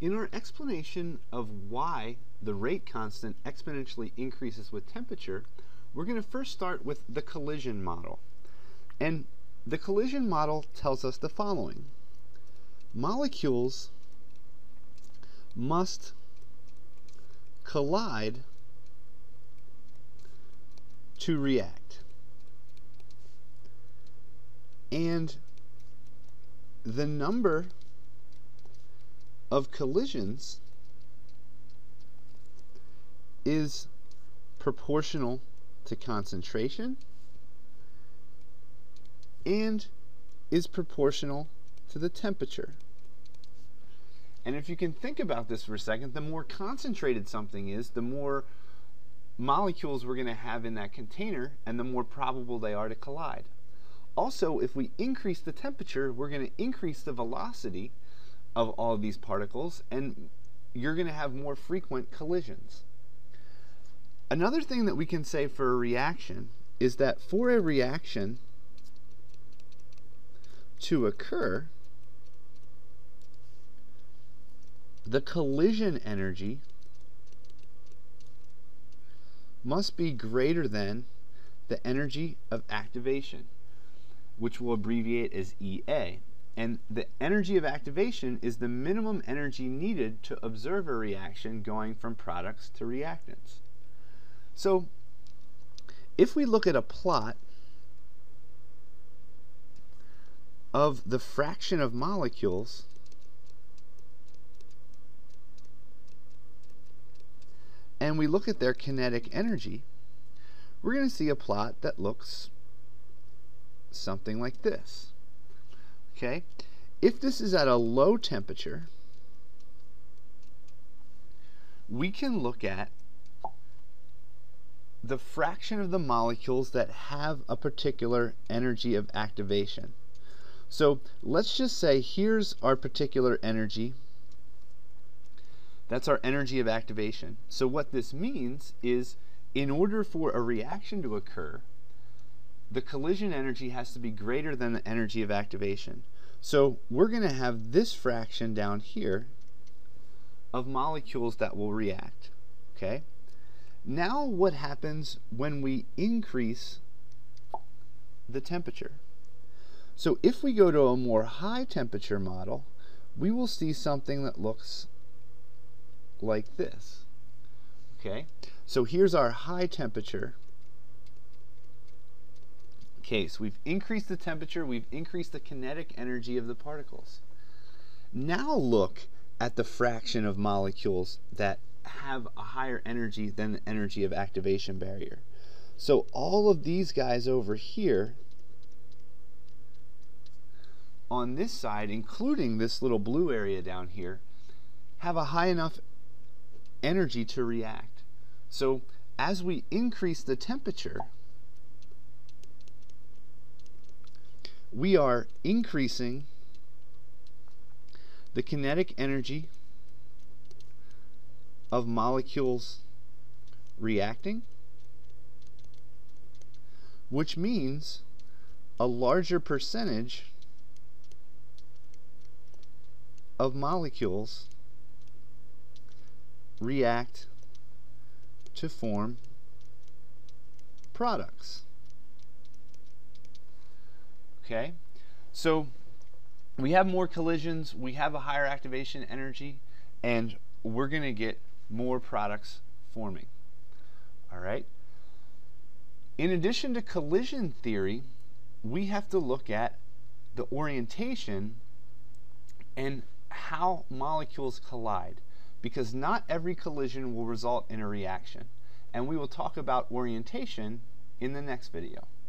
In our explanation of why the rate constant exponentially increases with temperature, we're going to first start with the collision model. And the collision model tells us the following. Molecules must collide to react. And the number of collisions is proportional to concentration and is proportional to the temperature. And if you can think about this for a second, the more concentrated something is, the more molecules we're going to have in that container and the more probable they are to collide. Also, if we increase the temperature, we're going to increase the velocity of all of these particles, and you're going to have more frequent collisions. Another thing that we can say for a reaction is that for a reaction to occur, the collision energy must be greater than the energy of activation, which we'll abbreviate as EA. And the energy of activation is the minimum energy needed to observe a reaction going from products to reactants. So if we look at a plot of the fraction of molecules and we look at their kinetic energy, we're going to see a plot that looks something like this. Okay? If this is at a low temperature, we can look at the fraction of the molecules that have a particular energy of activation. So let's just say here's our particular energy. That's our energy of activation. So what this means is, in order for a reaction to occur, the collision energy has to be greater than the energy of activation. So we're going to have this fraction down here of molecules that will react. Okay? Now what happens when we increase the temperature? So if we go to a more high temperature model, we will see something that looks like this. Okay? So here's our high temperature case. We've increased the temperature, we've increased the kinetic energy of the particles. Now look at the fraction of molecules that have a higher energy than the energy of activation barrier. So all of these guys over here on this side, including this little blue area down here, have a high enough energy to react. So as we increase the temperature, we are increasing the kinetic energy of molecules reacting, which means a larger percentage of molecules react to form products. Okay, so we have more collisions, we have a higher activation energy, and we're going to get more products forming. All right. In addition to collision theory, we have to look at the orientation and how molecules collide, because not every collision will result in a reaction. And we will talk about orientation in the next video.